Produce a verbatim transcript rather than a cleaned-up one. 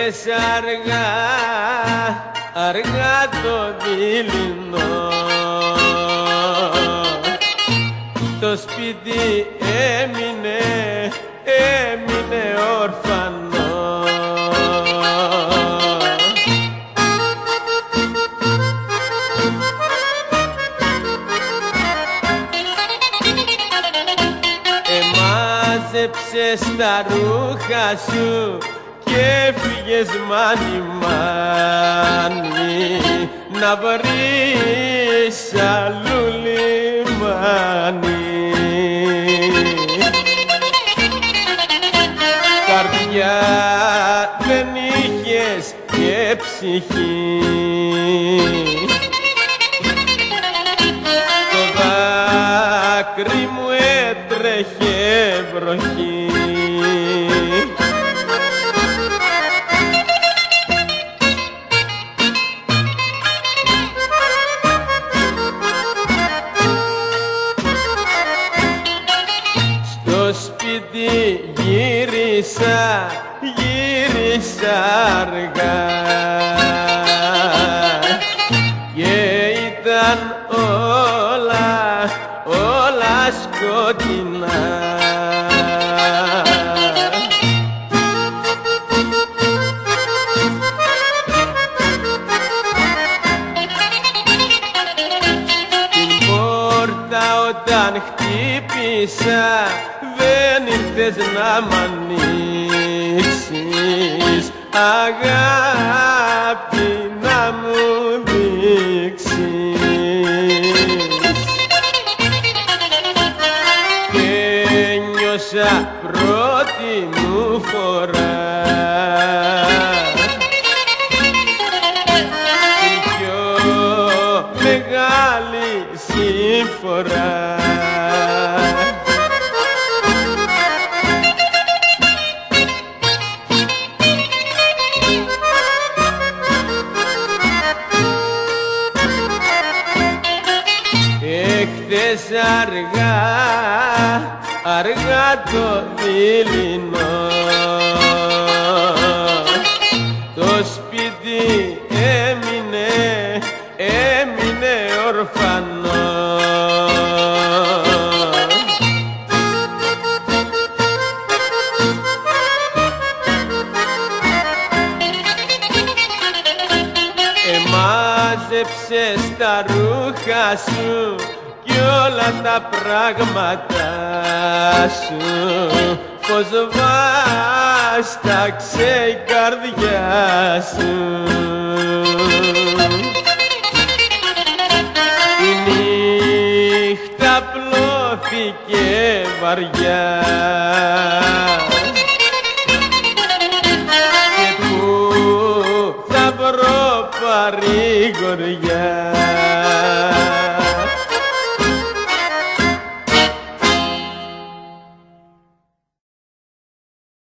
Ήρθες αργά, αργά το δειλινό, το σπίτι έμεινε, έμεινε ορφανό. Εμάζεψες τα ρούχα σου και έφυγες μάνι μάνι να βρεις αλλού λιμάνι. Καρδιά δεν είχες και ψυχή, το δάκρυ μου έτρεχε βροχή. Στο σπίτι γύρισα, γύρισα αργά και ήταν όλα, όλα σκοτεινά. Την πόρτα όταν χτύπησα δεν ήρθες να μ' ανοίξεις, αγάπη να μου δείξεις. Και νιώσα πρώτη μου φορά την πιο μεγάλη συμφορά. Εχθές αργά, αργά το δειλινό, το σπίτι έμεινε, έμεινε ορφανό. Εμάζεψες τα ρούχα σου κι όλα τα πράγματα σου, πως βάσταξε η καρδιά σου. Η νύχτα πλώθηκε βαριά και πού θα βρω παρηγοριά.